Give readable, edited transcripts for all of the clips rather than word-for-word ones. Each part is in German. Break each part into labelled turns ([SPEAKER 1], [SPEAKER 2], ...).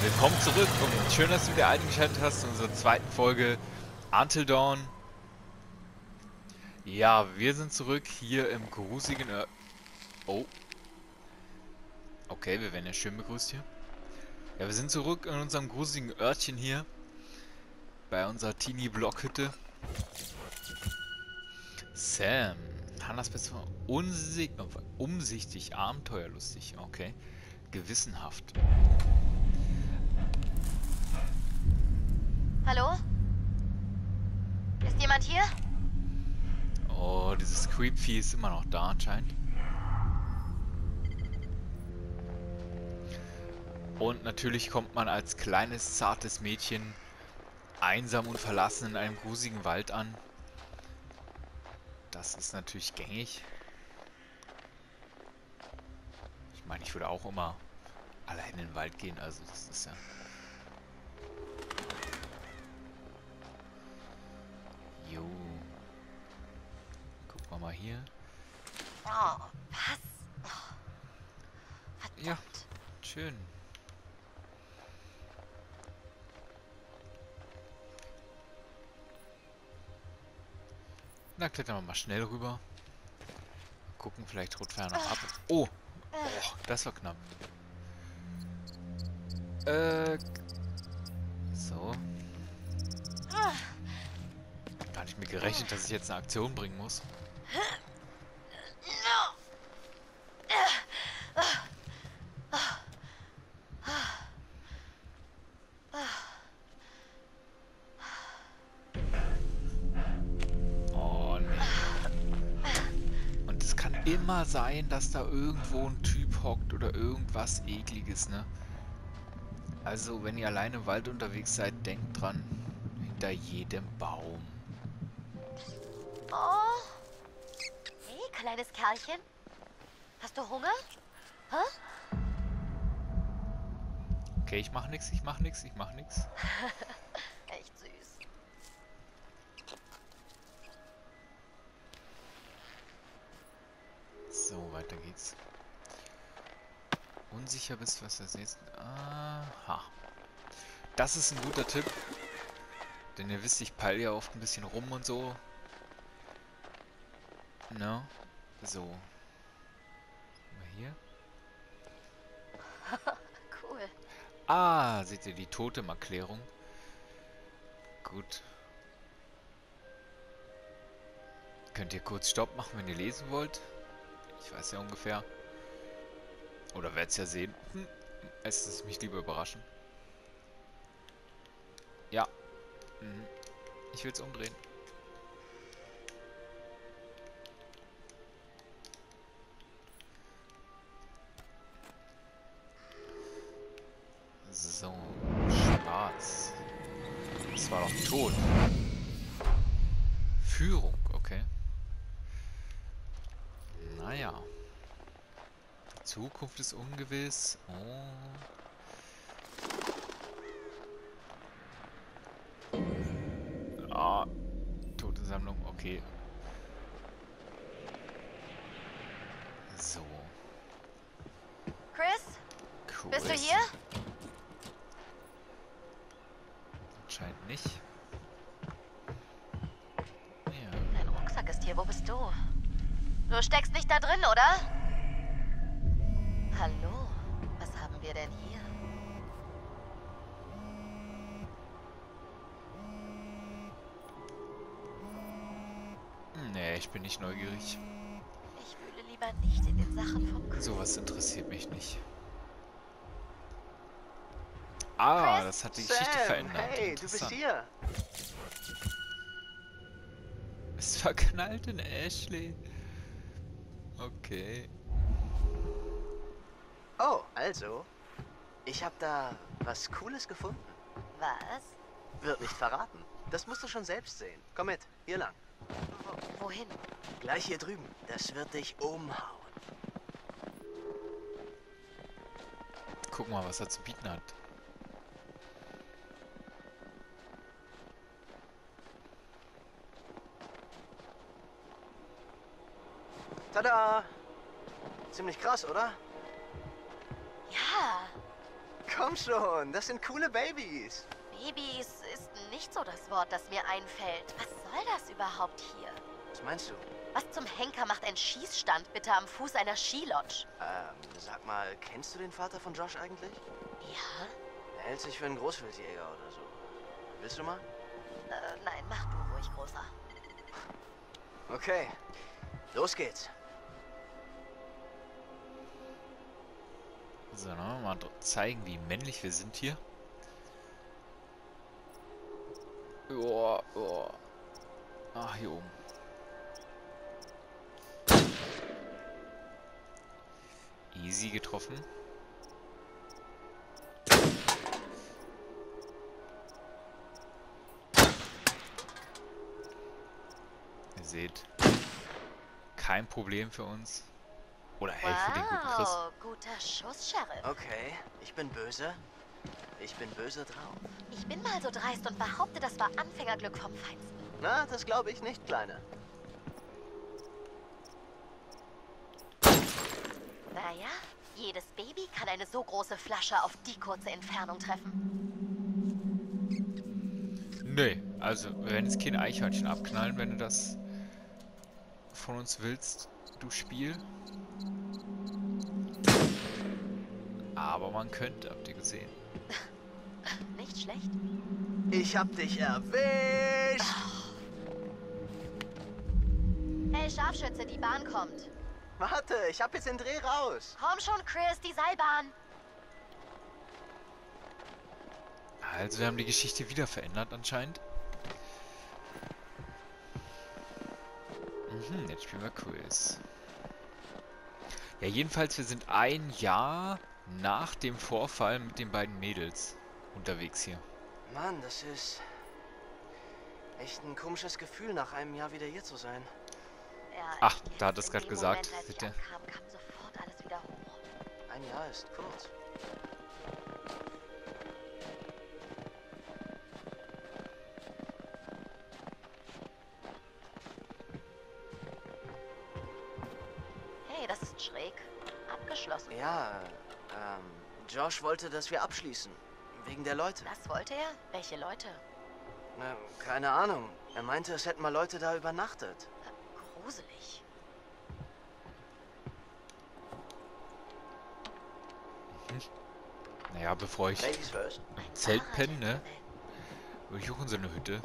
[SPEAKER 1] Willkommen zurück und schön, dass du wieder eingeschaltet hast zu unserer zweiten Folge Until Dawn. Ja, wir sind zurück hier im grusigen Oh, okay, wir werden ja schön begrüßt hier. Ja, wir sind zurück in unserem grusigen Örtchen hier. Bei unserer Teenie-Blockhütte. Sam. Hannas bist du umsichtig, abenteuerlustig. Okay. Gewissenhaft.
[SPEAKER 2] Hallo? Ist jemand hier?
[SPEAKER 1] Oh, dieses Creepvieh ist immer noch da anscheinend. Und natürlich kommt man als kleines, zartes Mädchen einsam und verlassen in einem grusigen Wald an. Das ist natürlich gängig. Ich meine, ich würde auch immer allein in den Wald gehen, also das ist ja... Jo. Gucken wir mal hier.
[SPEAKER 2] Oh, was? Oh,
[SPEAKER 1] Ja,
[SPEAKER 2] verdammt.
[SPEAKER 1] schön. Na, klettern wir mal schnell rüber. Gucken, vielleicht rutscht er noch ab. Oh! Oh, das war knapp. So. Gar nicht mit gerechnet, dass ich jetzt eine Aktion bringen muss. Oh, nee. Und es kann immer sein, dass da irgendwo ein Typ hockt oder irgendwas Ekliges, ne? Also, wenn ihr alleine im Wald unterwegs seid, denkt dran, hinter jedem Baum.
[SPEAKER 2] Oh. Hey, kleines Kerlchen. Hast du Hunger? Hä?
[SPEAKER 1] Okay, ich mach nix, ich mach nix, ich mach nix.
[SPEAKER 2] Echt süß.
[SPEAKER 1] So, weiter geht's. Unsicher bist, was das jetzt... Aha. Das ist ein guter Tipp. Denn ihr wisst, ich peile ja oft ein bisschen rum und so. Ne? So. Mal hier.
[SPEAKER 2] Cool.
[SPEAKER 1] Ah, seht ihr die Totemerklärung? Gut. Könnt ihr kurz Stopp machen, wenn ihr lesen wollt? Ich weiß ja ungefähr. Oder werdet es ja sehen. Es ist mich lieber überraschen. Ja. Mhm. Ich will es umdrehen. So. Schwarz. Das war doch tot. Führung, okay. Naja. Die Zukunft ist ungewiss. Oh. Ah. Totensammlung, okay. So.
[SPEAKER 2] Chris,
[SPEAKER 1] Cool.
[SPEAKER 2] bist du hier?
[SPEAKER 1] Anscheinend nicht. Ja.
[SPEAKER 2] Dein Rucksack ist hier. Wo bist du? Du steckst nicht da drin, oder? Hallo? Was haben wir denn hier?
[SPEAKER 1] Nee, ich bin nicht neugierig.
[SPEAKER 2] Ich wühle lieber nicht in den Sachen vom Chris.
[SPEAKER 1] Sowas interessiert mich nicht. Ah,
[SPEAKER 2] Chris?
[SPEAKER 1] das hat die Geschichte
[SPEAKER 3] Sam,
[SPEAKER 1] verändert.
[SPEAKER 3] hey, du bist
[SPEAKER 1] Interessant.
[SPEAKER 3] hier.
[SPEAKER 1] Es verknallt in Ashley. Okay.
[SPEAKER 3] Oh, also, ich habe da was Cooles gefunden.
[SPEAKER 2] Was?
[SPEAKER 3] Wird nicht verraten. Das musst du schon selbst sehen. Komm mit, hier lang.
[SPEAKER 2] Wohin?
[SPEAKER 3] Gleich hier drüben. Das wird dich umhauen.
[SPEAKER 1] Guck mal, was er zu bieten hat.
[SPEAKER 3] Tada! Ziemlich krass, oder?
[SPEAKER 2] Ja.
[SPEAKER 3] komm schon. Das sind coole Babys.
[SPEAKER 2] Babys ist nicht so das Wort, das mir einfällt. Was soll das überhaupt hier?
[SPEAKER 3] Was meinst du?
[SPEAKER 2] Was zum Henker macht ein Schießstand bitte am Fuß einer Skilodge?
[SPEAKER 3] Sag mal, kennst du den Vater von Josh eigentlich?
[SPEAKER 2] Ja?
[SPEAKER 3] Er hält sich für einen Großwildjäger oder so. Willst du mal?
[SPEAKER 2] Nein, mach du ruhig, Großer.
[SPEAKER 3] Okay, los geht's.
[SPEAKER 1] So, dann wollen wir mal zeigen, wie männlich wir sind hier. Joa, joa. Ach, hier oben. Easy getroffen. Ihr seht, kein Problem für uns. Oder hey, für den guten Chris.
[SPEAKER 2] Wow, guter Schuss, Sheriff.
[SPEAKER 3] Okay, ich bin böse. Ich bin böse drauf.
[SPEAKER 2] Ich bin mal so dreist und behaupte, das war Anfängerglück vom Feinsten.
[SPEAKER 3] Na, das glaube ich nicht, Kleine.
[SPEAKER 2] Naja, jedes Baby kann eine so große Flasche auf die kurze Entfernung treffen.
[SPEAKER 1] Nee, also wir werden jetzt kein Eichhörnchen abknallen, wenn du das von uns willst, du Spiel. Aber man könnte, habt ihr gesehen.
[SPEAKER 2] Nicht schlecht.
[SPEAKER 3] Ich hab dich erwischt.
[SPEAKER 2] Hey, Scharfschütze, die Bahn kommt.
[SPEAKER 3] Warte, ich hab jetzt den Dreh raus.
[SPEAKER 2] Komm schon, Chris, die Seilbahn.
[SPEAKER 1] Also wir haben die Geschichte wieder verändert anscheinend. Jetzt spielen wir Quiz. Ja, jedenfalls, wir sind ein Jahr nach dem Vorfall mit den beiden Mädels unterwegs hier.
[SPEAKER 3] Mann, das ist echt ein komisches Gefühl, nach einem Jahr wieder hier zu sein.
[SPEAKER 2] Ja,
[SPEAKER 1] Ach,
[SPEAKER 2] echt,
[SPEAKER 1] da hat es
[SPEAKER 2] in
[SPEAKER 1] gerade
[SPEAKER 2] dem
[SPEAKER 1] gesagt.
[SPEAKER 2] Moment, als ich
[SPEAKER 1] Bitte.
[SPEAKER 2] ankam, kam sofort alles wieder hoch.
[SPEAKER 3] Ein Jahr ist kurz.
[SPEAKER 2] Hey, das ist schräg. Abgeschlossen.
[SPEAKER 3] Ja, Josh wollte, dass wir abschließen. Wegen der Leute.
[SPEAKER 2] Das wollte er? Welche Leute?
[SPEAKER 3] Na, keine Ahnung. Er meinte, es hätten mal Leute da übernachtet.
[SPEAKER 2] Gruselig.
[SPEAKER 1] Naja, bevor ich
[SPEAKER 3] Ladies first.
[SPEAKER 2] Ein
[SPEAKER 1] Zelt
[SPEAKER 2] wahrer
[SPEAKER 1] pennen, ne?
[SPEAKER 2] Gentleman.
[SPEAKER 1] Würde ich auch in so eine Hütte.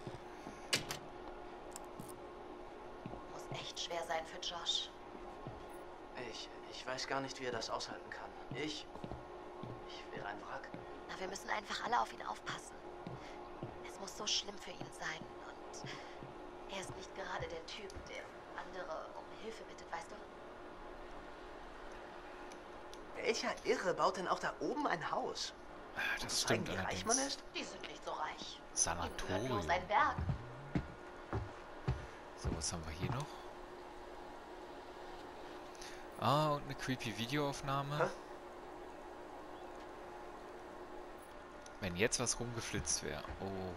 [SPEAKER 2] Muss echt schwer sein für Josh.
[SPEAKER 3] Ich weiß gar nicht, wie er das aushalten kann. Ich wäre ein Wrack.
[SPEAKER 2] Na, wir müssen einfach alle auf ihn aufpassen. Es muss so schlimm für ihn sein. Und er ist nicht gerade der Typ, der andere um Hilfe bittet, weißt du?
[SPEAKER 3] Welcher Irre baut denn auch da oben ein Haus?
[SPEAKER 1] Das
[SPEAKER 3] Zeigen,
[SPEAKER 1] stimmt
[SPEAKER 3] wie reich man
[SPEAKER 1] allerdings.
[SPEAKER 3] ist?
[SPEAKER 2] Die sind nicht so reich. Ihnen
[SPEAKER 1] Sanatorium.
[SPEAKER 2] gehört bloß ein Berg.
[SPEAKER 1] So, was haben wir hier noch? Ah, und eine creepy Videoaufnahme.
[SPEAKER 3] Hä?
[SPEAKER 1] Wenn jetzt was rumgeflitzt wäre. Oh.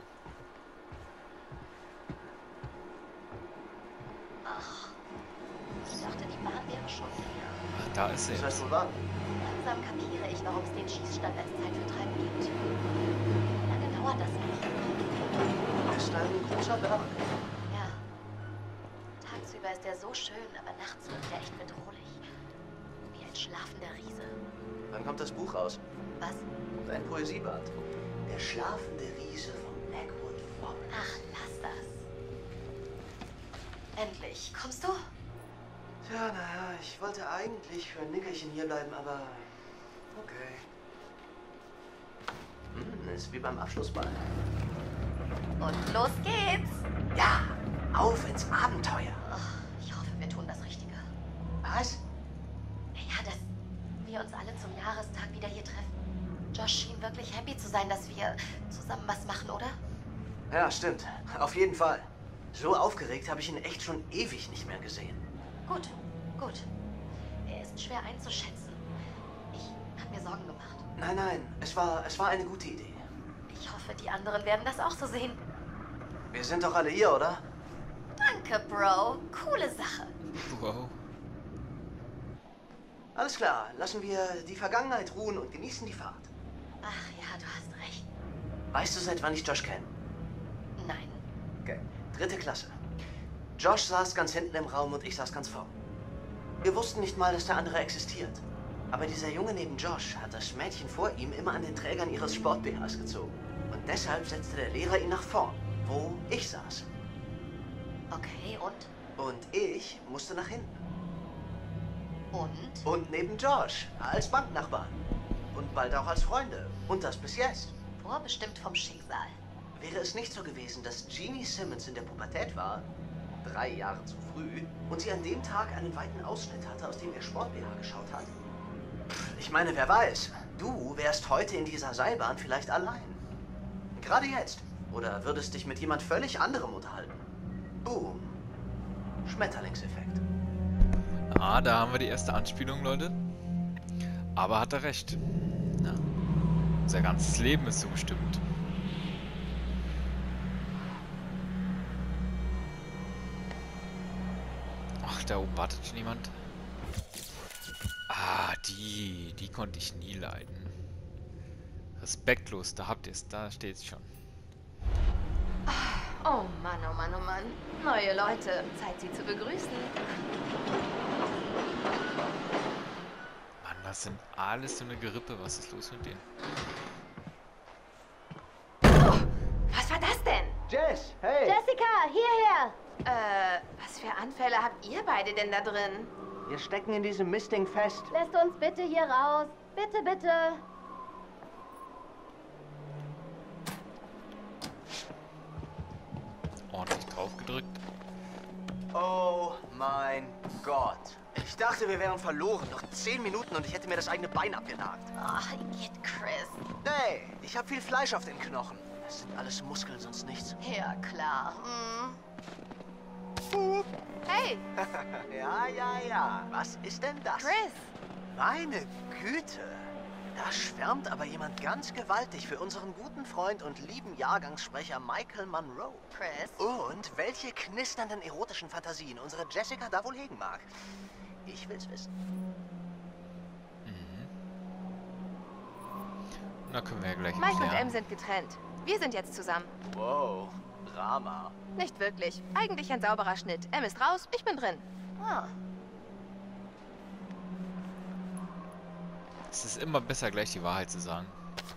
[SPEAKER 2] Ach, ich dachte, die Bahn wäre schon hier.
[SPEAKER 1] Ach, da ist
[SPEAKER 3] Das
[SPEAKER 1] er
[SPEAKER 3] heißt
[SPEAKER 1] jetzt.
[SPEAKER 3] wohl wahr.
[SPEAKER 2] Langsam kapiere ich, warum es den Schießstand als Zeitvertreib gibt. Wie lange dauert das nicht?
[SPEAKER 3] Ist ein großer Berg.
[SPEAKER 2] Ja. Tagsüber ist er so schön, aber nachts wird er echt bedrohlich. Wie ein schlafender Riese.
[SPEAKER 3] Wann kommt das Buch raus?
[SPEAKER 2] Was?
[SPEAKER 3] Dein Poesieband. Der schlafende Riese von Blackwood Forest.
[SPEAKER 2] Ach, lass das. Endlich. Kommst du?
[SPEAKER 3] Tja, naja, ich wollte eigentlich für ein Nickerchen hier bleiben, aber okay. Ist wie beim Abschlussball.
[SPEAKER 2] Und los geht's.
[SPEAKER 3] Ja, auf ins Abenteuer.
[SPEAKER 2] Oh, ich hoffe, wir tun das Richtige.
[SPEAKER 3] Was?
[SPEAKER 2] Ja, dass wir uns alle zum Jahrestag wieder hier treffen. Josh schien wirklich happy zu sein, dass wir zusammen was machen, oder?
[SPEAKER 3] Ja, stimmt. Auf jeden Fall. So aufgeregt habe ich ihn echt schon ewig nicht mehr gesehen.
[SPEAKER 2] Gut, gut. Er ist schwer einzuschätzen. Ich habe mir Sorgen gemacht.
[SPEAKER 3] Nein, es war eine gute Idee.
[SPEAKER 2] Ich hoffe, die anderen werden das auch so sehen.
[SPEAKER 3] Wir sind doch alle hier, oder?
[SPEAKER 2] Danke, Bro. Coole Sache.
[SPEAKER 1] Wow.
[SPEAKER 3] Alles klar, lassen wir die Vergangenheit ruhen und genießen die Fahrt.
[SPEAKER 2] Ach ja, du hast recht.
[SPEAKER 3] Weißt du, seit wann ich Josh kenne?
[SPEAKER 2] Nein.
[SPEAKER 3] Okay. 3. Klasse. Josh saß ganz hinten im Raum und ich saß ganz vorn. Wir wussten nicht mal, dass der andere existiert. Aber dieser Junge neben Josh hat das Mädchen vor ihm immer an den Trägern ihres Sport-BHs gezogen. Und deshalb setzte der Lehrer ihn nach vorn, wo ich saß.
[SPEAKER 2] Okay, und?
[SPEAKER 3] Und ich musste nach hinten.
[SPEAKER 2] Und?
[SPEAKER 3] Und neben Josh, als Banknachbarn. Und bald auch als Freunde. Und das bis jetzt.
[SPEAKER 2] Vorbestimmt vom Schicksal.
[SPEAKER 3] Wäre es nicht so gewesen, dass Jeannie Simmons in der Pubertät war, 3 Jahre zu früh, und sie an dem Tag einen weiten Ausschnitt hatte, aus dem ihr Sport-BH geschaut hat? Ich meine, wer weiß, du wärst heute in dieser Seilbahn vielleicht allein. Gerade jetzt. Oder würdest dich mit jemand völlig anderem unterhalten. Boom. Schmetterlingseffekt.
[SPEAKER 1] Ah, da haben wir die erste Anspielung, Leute. Aber hat er recht. Ja. Unser ganzes Leben ist so bestimmt. Ach, da oben wartet schon jemand. Ah, die konnte ich nie leiden. Respektlos, da habt ihr es, da steht es schon.
[SPEAKER 2] Oh Mann, oh Mann, oh Mann. Neue Leute. Zeit, sie zu begrüßen.
[SPEAKER 1] Mann, das sind alles so eine Gerippe. Was ist los mit denen?
[SPEAKER 2] Oh, was war das denn?
[SPEAKER 3] Jess, hey!
[SPEAKER 4] Jessica, hierher!
[SPEAKER 2] Was für Anfälle habt ihr beide denn da drin?
[SPEAKER 3] Wir stecken in diesem Mistding fest.
[SPEAKER 4] Lässt uns bitte hier raus. Bitte, bitte.
[SPEAKER 1] Ordentlich drauf gedrückt.
[SPEAKER 3] Oh mein Gott. Ich dachte, wir wären verloren. Noch 10 Minuten und ich hätte mir das eigene Bein abgenagt.
[SPEAKER 2] Ach, geht Chris.
[SPEAKER 3] Nee, ich habe viel Fleisch auf den Knochen. Das sind alles Muskeln, sonst nichts.
[SPEAKER 2] Ja, klar. Hey,
[SPEAKER 3] Ja. Was ist denn das?
[SPEAKER 2] Chris.
[SPEAKER 3] Meine Güte. Da schwärmt aber jemand ganz gewaltig für unseren guten Freund und lieben Jahrgangssprecher Michael Monroe.
[SPEAKER 2] Chris?
[SPEAKER 3] Und welche knisternden erotischen Fantasien unsere Jessica da wohl hegen mag. Ich will's wissen.
[SPEAKER 1] Na, können wir ja gleich
[SPEAKER 2] Mike und
[SPEAKER 1] klären.
[SPEAKER 2] Em sind getrennt. Wir sind jetzt zusammen.
[SPEAKER 3] Wow, Drama.
[SPEAKER 2] Nicht wirklich. Eigentlich ein sauberer Schnitt. Em ist raus, ich bin drin. Ah.
[SPEAKER 1] Es ist immer besser, gleich die Wahrheit zu sagen.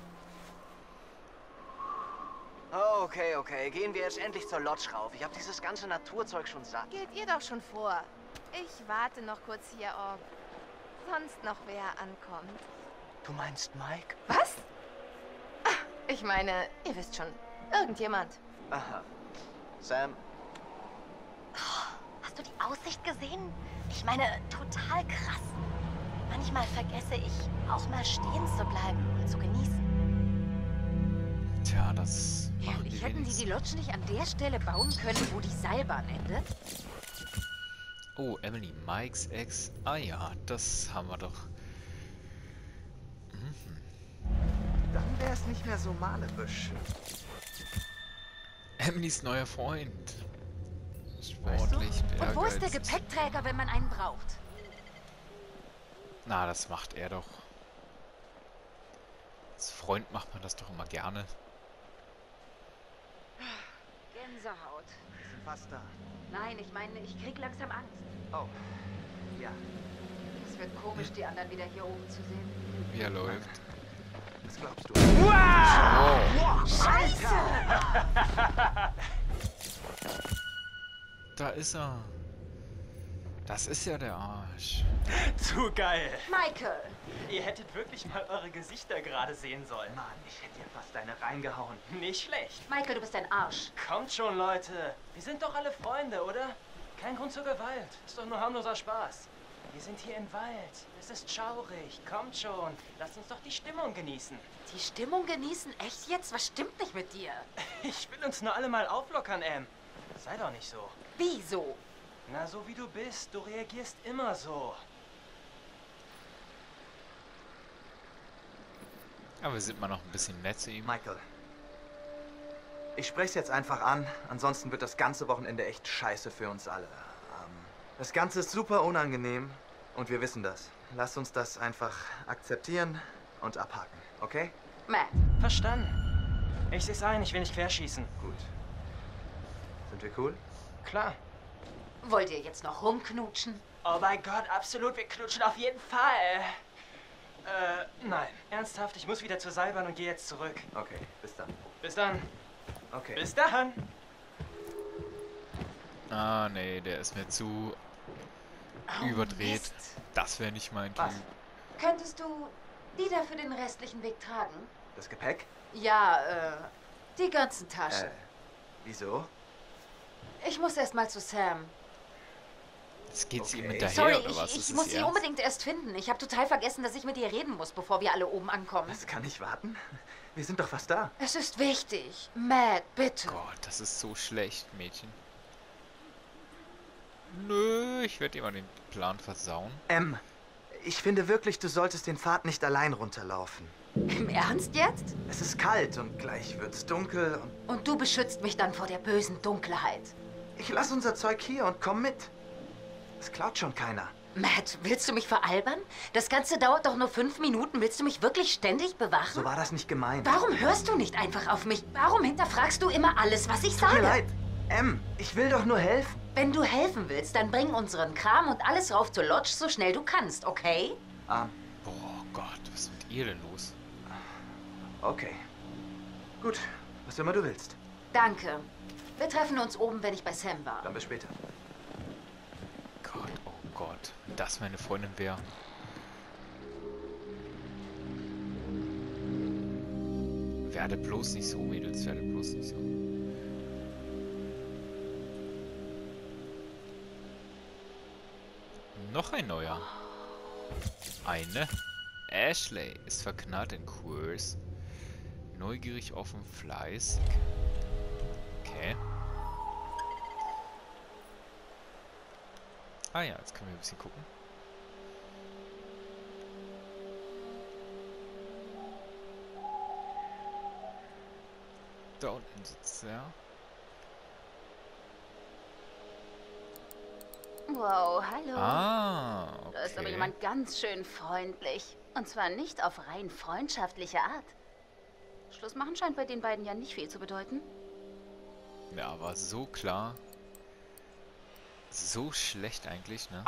[SPEAKER 3] Okay. Gehen wir jetzt endlich zur Lodge rauf. Ich habe dieses ganze Naturzeug schon satt.
[SPEAKER 2] Geht ihr doch schon vor. Ich warte noch kurz hier, ob sonst noch wer ankommt.
[SPEAKER 3] Du meinst Mike?
[SPEAKER 2] Was? Ach, ich meine, ihr wisst schon. Irgendjemand.
[SPEAKER 3] Aha. Sam?
[SPEAKER 2] Hast du die Aussicht gesehen? Ich meine, total krass. Manchmal vergesse ich, auch mal stehen zu bleiben und zu genießen.
[SPEAKER 1] Tja, das machen
[SPEAKER 4] Ehrlich,
[SPEAKER 1] die
[SPEAKER 4] hätten die
[SPEAKER 1] wenigsten.
[SPEAKER 4] die Lodge nicht an der Stelle bauen können, wo die Seilbahn endet?
[SPEAKER 1] Oh, Emily, Mikes Ex. Ah ja, das haben wir doch.
[SPEAKER 5] Dann wäre es nicht mehr so malerisch.
[SPEAKER 1] Emilys neuer Freund.
[SPEAKER 5] Weißt du?
[SPEAKER 1] Sportlich,
[SPEAKER 4] Und wo ist der
[SPEAKER 1] ehrgeizig.
[SPEAKER 4] Gepäckträger, wenn man einen braucht?
[SPEAKER 1] Na, das macht er doch. Als Freund macht man das doch immer gerne.
[SPEAKER 4] Gänsehaut.
[SPEAKER 5] Fast da.
[SPEAKER 4] Nein, ich meine, ich krieg langsam Angst.
[SPEAKER 5] Oh. Ja.
[SPEAKER 4] Es wird komisch, die anderen wieder hier oben zu sehen.
[SPEAKER 1] Wie er läuft.
[SPEAKER 5] Was glaubst du?
[SPEAKER 1] Da ist er. Das ist ja der Arsch.
[SPEAKER 6] Zu geil!
[SPEAKER 4] Michael!
[SPEAKER 6] Ihr hättet wirklich mal eure Gesichter gerade sehen sollen.
[SPEAKER 5] Mann, ich hätte dir fast eine reingehauen.
[SPEAKER 6] Nicht schlecht.
[SPEAKER 4] Michael, du bist ein Arsch.
[SPEAKER 6] Kommt schon, Leute. Wir sind doch alle Freunde, oder? Kein Grund zur Gewalt. Ist doch nur harmloser Spaß. Wir sind hier im Wald. Es ist schaurig. Kommt schon. Lasst uns doch die Stimmung genießen.
[SPEAKER 4] Die Stimmung genießen? Echt jetzt? Was stimmt nicht mit dir?
[SPEAKER 6] Ich will uns nur alle mal auflockern, Em. Sei doch nicht so.
[SPEAKER 4] Wieso?
[SPEAKER 6] Na, so wie du bist. Du reagierst immer so.
[SPEAKER 1] Aber wir sind mal noch ein bisschen nett zu ihm.
[SPEAKER 5] Michael. Ich spreche es jetzt einfach an, ansonsten wird das ganze Wochenende echt scheiße für uns alle. Das Ganze ist super unangenehm und wir wissen das. lass uns das einfach akzeptieren und abhaken, okay?
[SPEAKER 4] Matt,
[SPEAKER 6] Verstanden. Ich seh's ein, ich will nicht querschießen.
[SPEAKER 5] Gut. Sind wir cool?
[SPEAKER 6] Klar.
[SPEAKER 4] wollt ihr jetzt noch rumknutschen?
[SPEAKER 6] Oh mein Gott, absolut, wir knutschen auf jeden Fall. Nein. Ernsthaft, ich muss wieder zur Seilbahn und gehe jetzt zurück.
[SPEAKER 5] Okay, bis dann.
[SPEAKER 6] Bis dann.
[SPEAKER 5] Okay.
[SPEAKER 6] Bis dann.
[SPEAKER 1] Ah, nee, der ist mir zu überdreht.
[SPEAKER 4] Mist.
[SPEAKER 1] Das wäre nicht mein
[SPEAKER 5] Was?
[SPEAKER 1] Typ.
[SPEAKER 4] Könntest du die da für den restlichen Weg tragen?
[SPEAKER 5] Das Gepäck?
[SPEAKER 4] Ja, die ganzen Taschen.
[SPEAKER 5] Wieso?
[SPEAKER 4] Ich muss erst mal zu Sam.
[SPEAKER 1] Jetzt geht sie ihm
[SPEAKER 5] Okay.
[SPEAKER 1] hinterher,
[SPEAKER 4] Sorry,
[SPEAKER 1] oder was?
[SPEAKER 4] ich
[SPEAKER 1] Ist es
[SPEAKER 4] muss sie
[SPEAKER 1] ernst?
[SPEAKER 4] unbedingt erst finden. Ich habe total vergessen, dass ich mit ihr reden muss, bevor wir alle oben ankommen.
[SPEAKER 5] Das kann nicht warten. Wir sind doch fast da.
[SPEAKER 4] Es ist wichtig. Matt, bitte.
[SPEAKER 1] Gott, das ist so schlecht, Mädchen. Nö, ich werde immer den Plan versauen.
[SPEAKER 5] Ich finde wirklich, du solltest den Pfad nicht allein runterlaufen.
[SPEAKER 4] Im Ernst jetzt?
[SPEAKER 5] Es ist kalt und gleich wird's dunkel und
[SPEAKER 4] Und du beschützt mich dann vor der bösen Dunkelheit.
[SPEAKER 5] ich lasse unser Zeug hier und komm mit. Es klaut schon keiner.
[SPEAKER 4] Matt, willst du mich veralbern? Das Ganze dauert doch nur 5 Minuten. Willst du mich wirklich ständig bewachen?
[SPEAKER 5] So war das nicht gemeint.
[SPEAKER 4] Warum hörst du nicht einfach auf mich? Warum hinterfragst du immer alles, was ich
[SPEAKER 5] Tut mir
[SPEAKER 4] sage?
[SPEAKER 5] leid. Ich will doch nur helfen.
[SPEAKER 4] Wenn du helfen willst, dann bring unseren Kram und alles rauf zur Lodge, so schnell du kannst, okay?
[SPEAKER 1] Boah, Gott, was ist mit ihr denn los?
[SPEAKER 5] Okay. Gut, was immer du willst.
[SPEAKER 4] Danke. Wir treffen uns oben, wenn ich bei Sam war.
[SPEAKER 5] Dann bis später.
[SPEAKER 1] Gott, oh Gott, wenn das meine Freundin wäre. Werde bloß nicht so, Mädels, werde bloß nicht so. Noch ein neuer. Eine. Ashley ist verknallt in Queers. Neugierig, offen, fleißig. Okay. Ah ja, jetzt können wir ein bisschen gucken. Da unten sitzt er.
[SPEAKER 7] Wow, hallo.
[SPEAKER 1] Ah, okay.
[SPEAKER 7] Da ist aber jemand ganz schön freundlich. Und zwar nicht auf rein freundschaftliche Art. Schluss machen scheint bei den beiden ja nicht viel zu bedeuten.
[SPEAKER 1] Ja, war so klar. So schlecht eigentlich, ne?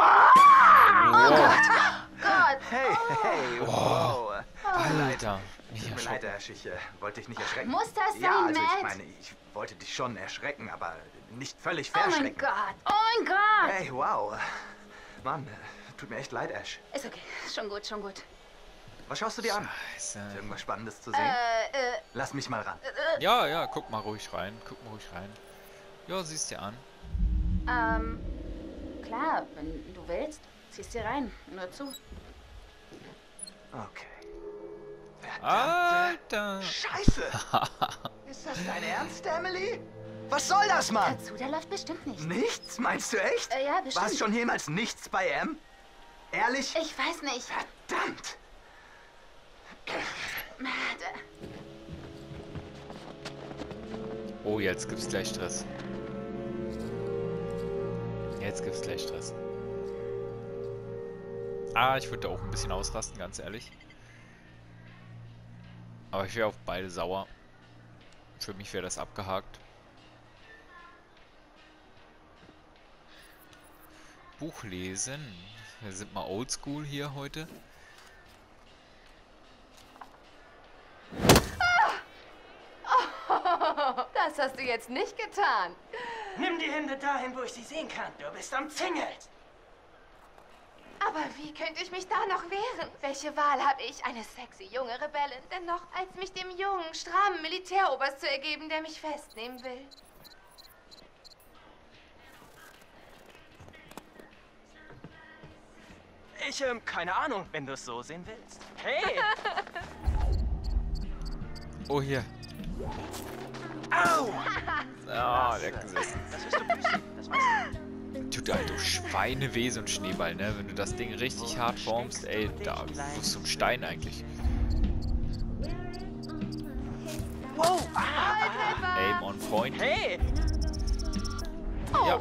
[SPEAKER 7] Gott!
[SPEAKER 5] Hey, wow.
[SPEAKER 1] Alter.
[SPEAKER 5] Tut
[SPEAKER 1] Mich
[SPEAKER 5] mir leid,
[SPEAKER 1] erschrocken.
[SPEAKER 5] Ash, ich wollte dich nicht erschrecken.
[SPEAKER 7] Muss das
[SPEAKER 5] Ja,
[SPEAKER 7] sein,
[SPEAKER 5] also
[SPEAKER 7] Matt?
[SPEAKER 5] ich meine, ich wollte dich schon erschrecken, aber nicht völlig
[SPEAKER 7] Oh mein
[SPEAKER 5] verschrecken.
[SPEAKER 7] Gott! Oh mein Gott!
[SPEAKER 5] Hey, wow. Mann, tut mir echt leid, Ash.
[SPEAKER 7] Ist okay. Schon gut, schon gut.
[SPEAKER 5] Was schaust du dir an?
[SPEAKER 1] Scheiße.
[SPEAKER 5] Ist irgendwas Spannendes zu sehen? Lass mich mal ran.
[SPEAKER 1] Ja, ja, guck mal ruhig rein. Guck mal ruhig rein. Ja, siehst dir an.
[SPEAKER 7] Klar, wenn du willst, ziehst dir rein. Nur zu.
[SPEAKER 5] Okay.
[SPEAKER 1] Alter.
[SPEAKER 5] Scheiße! Ist das dein Ernst, Emily? Was soll das, Mann?
[SPEAKER 7] Dazu, der läuft bestimmt nicht.
[SPEAKER 5] Nichts? Meinst du echt?
[SPEAKER 7] Ja, bestimmt.
[SPEAKER 5] War es schon jemals nichts bei M? Ehrlich?
[SPEAKER 7] Ich weiß nicht.
[SPEAKER 5] Verdammt!
[SPEAKER 7] Matt,
[SPEAKER 1] Oh, jetzt gibt's gleich Stress. Jetzt gibt's gleich Stress. Ah, ich würde auch ein bisschen ausrasten, ganz ehrlich. Aber ich wäre auf beide sauer. Für mich wäre das abgehakt. Buch lesen. Wir sind mal oldschool hier heute.
[SPEAKER 2] Das hast du jetzt nicht getan.
[SPEAKER 6] Nimm die Hände dahin, wo ich sie sehen kann. Du bist umzingelt.
[SPEAKER 2] Aber wie könnte ich mich da noch wehren? Welche Wahl habe ich, eine sexy junge Rebellin, denn noch, als mich dem jungen, strammen Militäroberst zu ergeben, der mich festnehmen will?
[SPEAKER 6] Ich, keine Ahnung, wenn du es so sehen willst. Hey!
[SPEAKER 1] Oh, hier.
[SPEAKER 6] Au!
[SPEAKER 1] Ah, der gesessen.
[SPEAKER 6] Das wirst du büßen, das weißt du.
[SPEAKER 1] Tut dir halt du Schweineweh, so ein Schneeball, ne? Wenn du das Ding richtig hart formst, ey, da wirst du ein Stein eigentlich.
[SPEAKER 6] Wow!
[SPEAKER 1] Aim on point.
[SPEAKER 6] Hey!
[SPEAKER 1] Ja.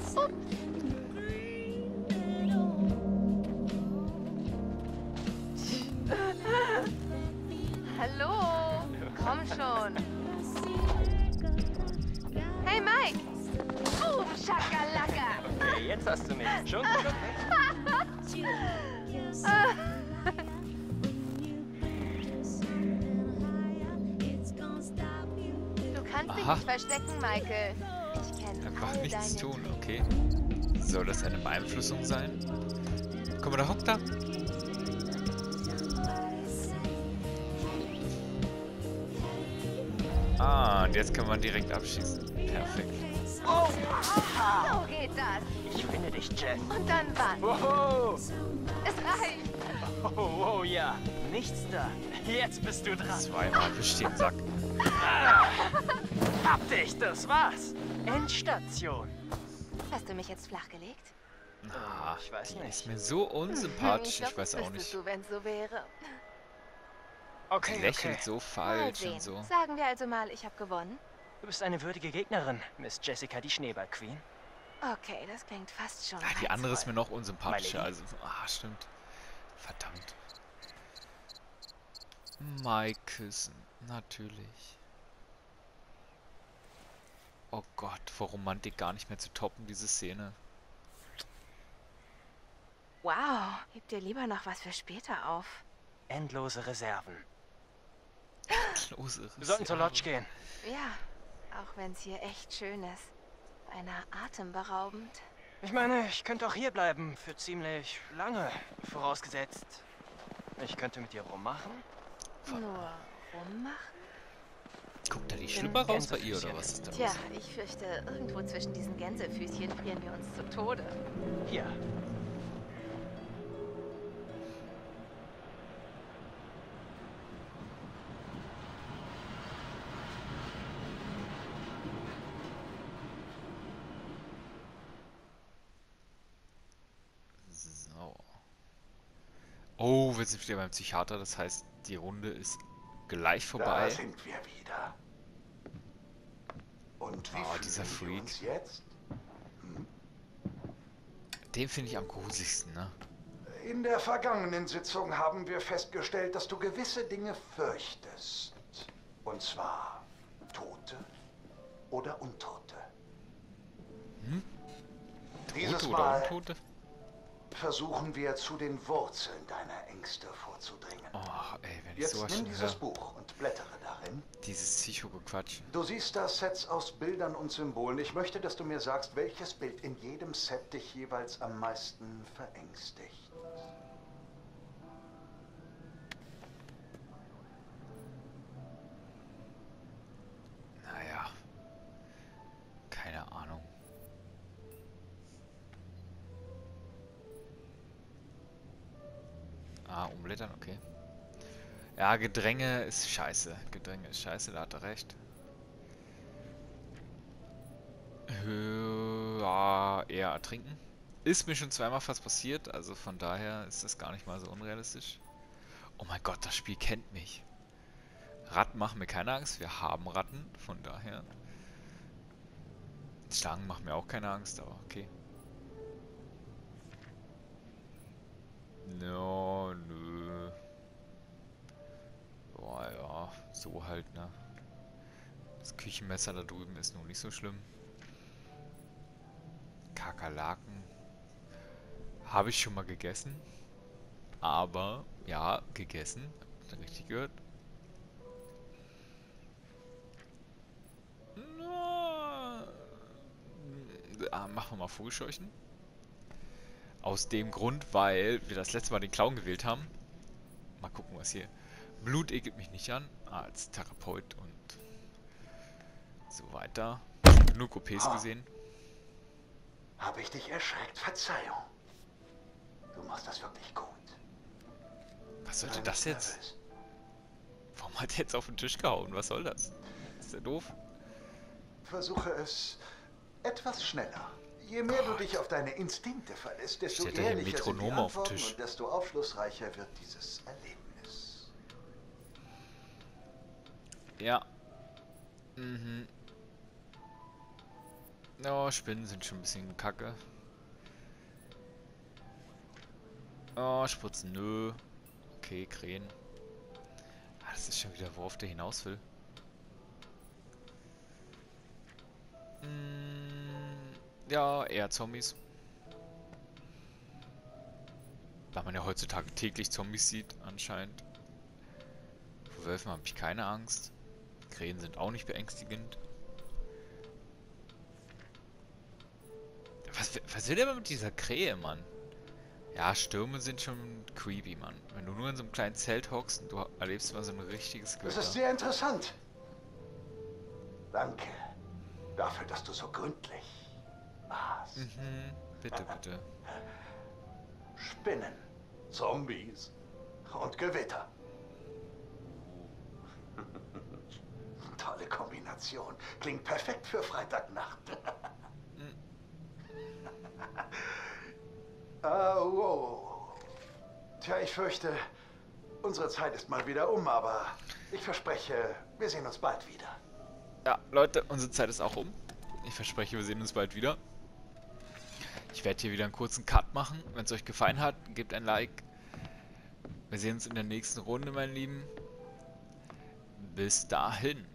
[SPEAKER 2] Hallo. Komm schon. Hey, Mike. Boom, Schakalaka.
[SPEAKER 6] Okay, jetzt hast du mich. Schon gut, okay?
[SPEAKER 2] Du kannst dich
[SPEAKER 1] Aha.
[SPEAKER 2] nicht verstecken, Michael. Ich kenne
[SPEAKER 1] Einfach
[SPEAKER 2] all
[SPEAKER 1] nichts
[SPEAKER 2] deine
[SPEAKER 1] tun, okay. Soll das eine Beeinflussung sein? Guck mal, da hockt er. Ah, und jetzt kann man direkt abschießen. Perfekt.
[SPEAKER 2] So geht das.
[SPEAKER 6] Ich finde dich, Jet.
[SPEAKER 2] Und dann was?
[SPEAKER 6] Wow.
[SPEAKER 2] Es reicht.
[SPEAKER 6] Oh, oh, ja. Nichts da. Jetzt bist du dran.
[SPEAKER 1] Zweimal bestehen Sack.
[SPEAKER 6] Hab dich, das war's. Endstation.
[SPEAKER 2] Hast du mich jetzt flachgelegt?
[SPEAKER 1] Ah,
[SPEAKER 6] Ich weiß
[SPEAKER 1] die
[SPEAKER 6] nicht.
[SPEAKER 1] ist mir so unsympathisch,
[SPEAKER 2] glaub,
[SPEAKER 1] ich weiß
[SPEAKER 2] das
[SPEAKER 1] auch
[SPEAKER 2] wüsstest
[SPEAKER 1] nicht.
[SPEAKER 2] du, wenn's so wäre.
[SPEAKER 1] Die
[SPEAKER 6] Okay,
[SPEAKER 1] lächelt
[SPEAKER 6] okay.
[SPEAKER 1] so
[SPEAKER 2] Mal
[SPEAKER 1] falsch
[SPEAKER 2] sehen.
[SPEAKER 1] und so.
[SPEAKER 2] Sagen wir also mal, ich habe gewonnen.
[SPEAKER 6] Du bist eine würdige Gegnerin, Miss Jessica, die Schneeball-Queen.
[SPEAKER 2] Okay, das klingt fast schon.
[SPEAKER 1] Ah, die andere ist mir
[SPEAKER 2] reizvoll.
[SPEAKER 1] noch unsympathischer,
[SPEAKER 6] My
[SPEAKER 1] also. Ah, stimmt. Verdammt. Mike küssen. Natürlich. Oh Gott, vor Romantik gar nicht mehr zu toppen, diese Szene.
[SPEAKER 2] Wow, heb dir lieber noch was für später auf.
[SPEAKER 6] Endlose Reserven.
[SPEAKER 1] Lose
[SPEAKER 6] Wir sollten zur Lodge gehen.
[SPEAKER 2] Ja, auch wenn es hier echt schön ist. Beinahe atemberaubend.
[SPEAKER 6] Ich meine, ich könnte auch hier bleiben für ziemlich lange. Vorausgesetzt, ich könnte mit dir rummachen.
[SPEAKER 2] Nur rummachen?
[SPEAKER 1] Guckt da die Schlüpper raus bei ihr oder was ist da los?
[SPEAKER 2] Tja, ich fürchte, irgendwo zwischen diesen Gänsefüßchen frieren wir uns zu Tode.
[SPEAKER 6] Hier.
[SPEAKER 1] So. Oh, wir sind wieder beim Psychiater, das heißt, die Runde ist gleich
[SPEAKER 8] Da
[SPEAKER 1] vorbei.
[SPEAKER 8] sind wir wieder. Und wie
[SPEAKER 1] Oh, dieser
[SPEAKER 8] fühlen wir
[SPEAKER 1] Freak.
[SPEAKER 8] uns jetzt?
[SPEAKER 1] Den finde ich am gruseligsten, ne?
[SPEAKER 8] In der vergangenen Sitzung haben wir festgestellt, dass du gewisse Dinge fürchtest. Und zwar Tote oder Untote. Dieses
[SPEAKER 1] Tote oder
[SPEAKER 8] Mal
[SPEAKER 1] Untote?
[SPEAKER 8] versuchen wir zu den Wurzeln deiner Ängste vorzudringen.
[SPEAKER 1] Oh, ey, wenn ich
[SPEAKER 8] Jetzt
[SPEAKER 1] sowas
[SPEAKER 8] nimm
[SPEAKER 1] schon
[SPEAKER 8] dieses
[SPEAKER 1] höre.
[SPEAKER 8] Buch und blättere darin.
[SPEAKER 1] Dieses Psycho-Gequatsch.
[SPEAKER 8] Du siehst da Sets aus Bildern und Symbolen. Ich möchte, dass du mir sagst, welches Bild in jedem Set dich jeweils am meisten verängstigt.
[SPEAKER 1] Naja. Keine Ahnung. Ah, umblättern, okay. Ja, Gedränge ist scheiße. Gedränge ist scheiße, da hat er recht. Ja, eher ertrinken. Ist mir schon zweimal fast passiert, also von daher ist das gar nicht mal so unrealistisch. Oh mein Gott, das Spiel kennt mich. Ratten machen mir keine Angst, wir haben Ratten, von daher. Schlangen machen mir auch keine Angst, aber okay. No, nö. Boah, ja, so halt, ne. Das Küchenmesser da drüben ist nun nicht so schlimm. Kakerlaken. Habe ich schon mal gegessen. Aber, ja, gegessen. Habt ihr richtig gehört? Machen wir mal Vogelscheuchen. Aus dem Grund, weil wir das letzte Mal den Clown gewählt haben. Mal gucken, was hier. Blut ekelt mich nicht an. Als Therapeut und so weiter. Genug OPs gesehen.
[SPEAKER 8] Habe ich dich erschreckt? Verzeihung. Du machst das wirklich gut.
[SPEAKER 1] Was sollte
[SPEAKER 8] Sei
[SPEAKER 1] das
[SPEAKER 8] nicht
[SPEAKER 1] jetzt?
[SPEAKER 8] nervös.
[SPEAKER 1] Warum hat er jetzt auf den Tisch gehauen? Was soll das? Ist der doof?
[SPEAKER 8] Versuche es etwas schneller. Je mehr du dich auf deine Instinkte verlässt, desto
[SPEAKER 1] Steht da hier
[SPEAKER 8] ehrlicher sind die
[SPEAKER 1] Metronome auf dem
[SPEAKER 8] Antworten
[SPEAKER 1] Tisch?
[SPEAKER 8] und desto aufschlussreicher wird dieses Erlebnis.
[SPEAKER 1] Ja. Mhm. Oh, Spinnen sind schon ein bisschen kacke. Oh, Spritzen, nö. Okay, Krähen. Ah, das weiß ich schon wieder, worauf der hinaus will. Ja, eher Zombies. Da man ja heutzutage täglich Zombies sieht, anscheinend. Vor Wölfen habe ich keine Angst. Krähen sind auch nicht beängstigend. Was will der aber mit dieser Krähe, Mann? Ja, Stürme sind schon creepy, Mann. Wenn du nur in so einem kleinen Zelt hockst und du erlebst mal so ein richtiges Gewitter.
[SPEAKER 8] Das ist sehr interessant. Danke dafür, dass du so gründlich warst.
[SPEAKER 1] Bitte, bitte.
[SPEAKER 8] Spinnen, Zombies und Gewitter. Tolle Kombination. Klingt perfekt für Freitagnacht. Wow. Tja, ich fürchte, unsere Zeit ist mal wieder um, aber ich verspreche, wir sehen uns bald wieder.
[SPEAKER 1] Ja, Leute, unsere Zeit ist auch um. Ich verspreche, wir sehen uns bald wieder. Ich werde hier wieder einen kurzen Cut machen. Wenn es euch gefallen hat, gebt ein Like. Wir sehen uns in der nächsten Runde, meine Lieben. Bis dahin.